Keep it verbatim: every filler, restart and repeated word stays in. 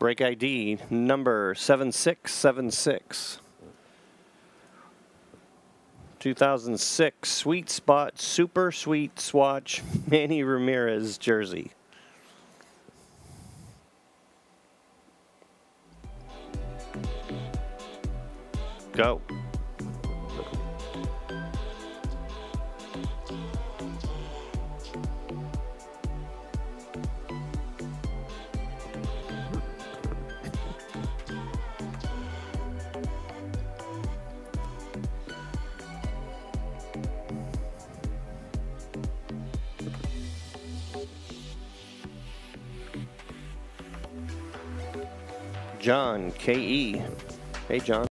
Break I D number seven six seven six. two thousand six Sweet Spot Super Sweet Swatch Manny Ramirez jersey. Go. John, K E. Hey, John.